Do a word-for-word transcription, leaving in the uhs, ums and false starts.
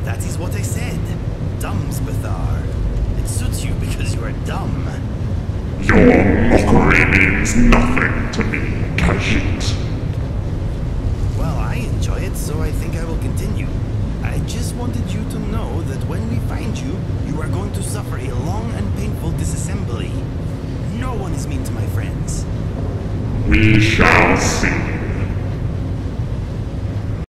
That is what I said. Dumbspathar. It suits you because you are dumb. Your mockery means nothing to me, Khajiit. Well, I enjoy it, so I think I will continue. I just wanted you to know that when we find you, you are going to suffer a long and painful disassembly. No one is mean to my friends. We shall see.